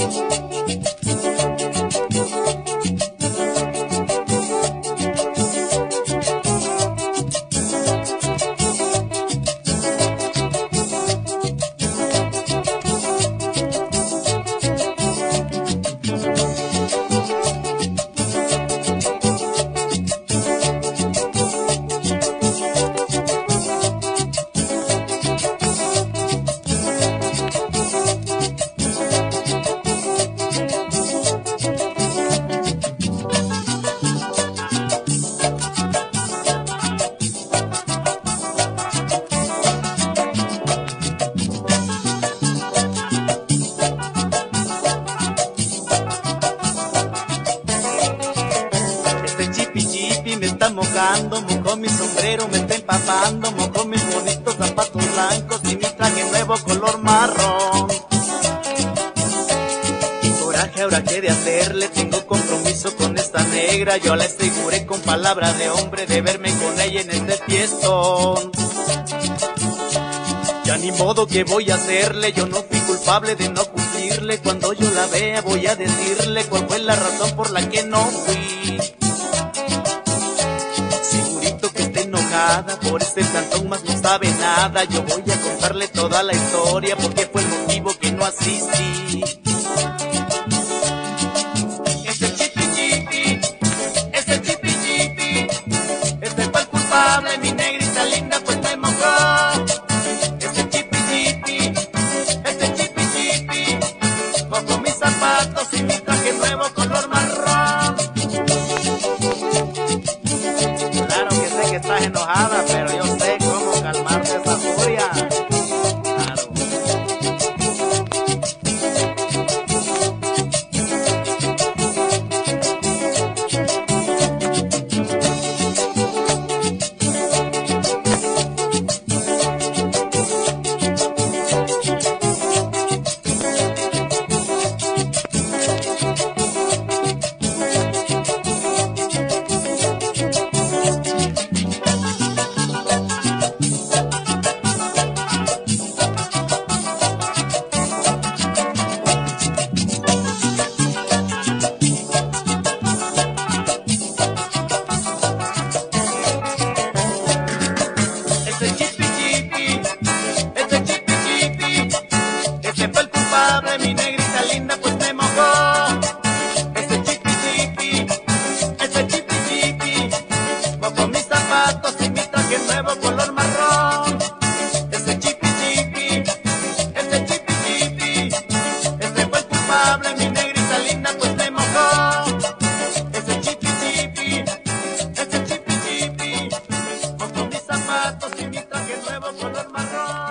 Me está mojando, mojó mi sombrero, me está empapando, mojó mis bonitos zapatos blancos y mi traje nuevo color marrón. Y coraje ahora que de hacerle, tengo compromiso con esta negra, yo la aseguré con palabra de hombre de verme con ella en este fiestón. Ya ni modo que voy a hacerle, yo no fui culpable de no cumplirle, cuando yo la vea voy a decirle cuál fue la razón por la que no fui. Por este cantón más no sabe nada, yo voy a contarle toda la historia porque fue el motivo que no asistí. Ese chipi chipi, ese chipi chipi, este fue el culpable, mi negrita linda pues me mojó. Ese chipi chipi, ese chipi chipi, mojó mis zapatos y mi traje nuevo color marrón. Claro que sé que estás enojada, pero yo sé cómo calmarte esa furia. Claro. Mi negrita linda pues me mojó. Ese chipi chipi, ese chipi chipi, mojó mis zapatos y mi traje nuevo color marrón. Ese chipi chipi, ese chipi chipi, ese fue el culpable, mi negrita linda pues me mojó. Ese chipi chipi, ese chipi chipi, mojó mis zapatos y mi traje nuevo color marrón.